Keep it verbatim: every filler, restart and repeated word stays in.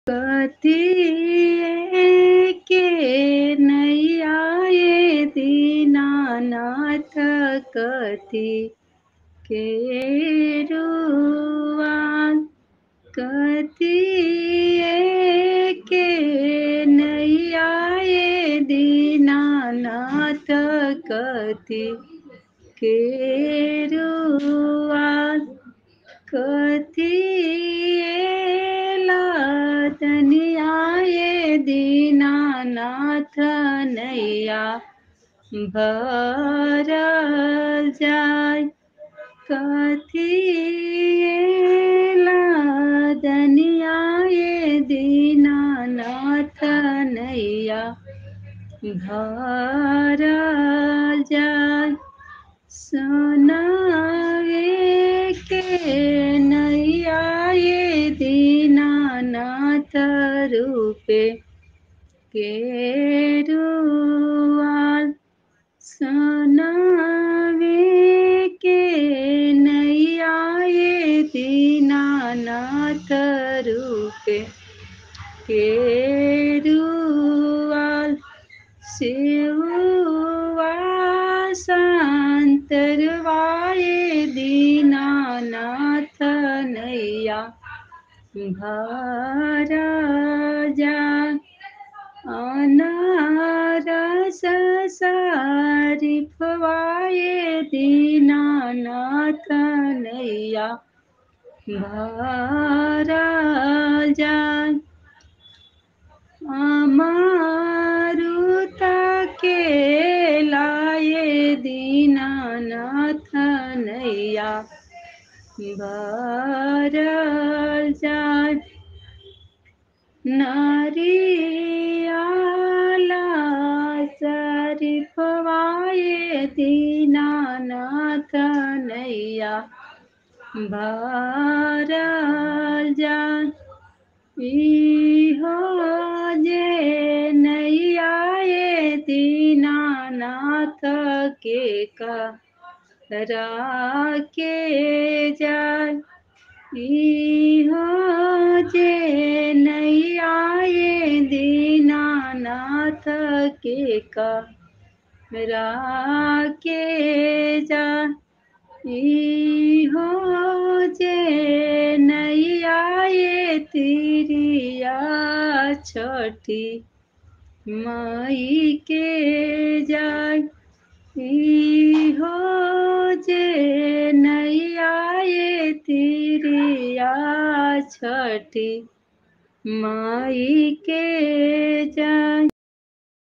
कथिए के नैया ये दीनानाथ कथि के रुआन कथिए के नैया ये दीनानाथ कथि के रुआन कथिएला तनिया ये दीनानाथ नैया भरल जाय कथिएला दनिया ये दीनानाथ नैया भरल जाय सुनावे के नैया ये दीनानाथ रूपे के रुआल सुनावे के नैया ये दीनानाथ रूपे के रुआल सेवा संतरवाए दीनानाथ नैया भरा जाय अनारस सारिफवाए दीनानाथ नैया भरा जाय अमारुता के लाए दीनानाथ नैया भरल जाय नारियाला शरीफवाए दीनानाथ नैया भरल जाय इहो जे नैया ये दीनानाथ के करा के जाय इहो जे नैया ये दीनानाथ के करा के जाय इहो जे नैया ये तिरिया छठी माई के जाय इहो जे नैया ये तिरिया छठी माई के जाय।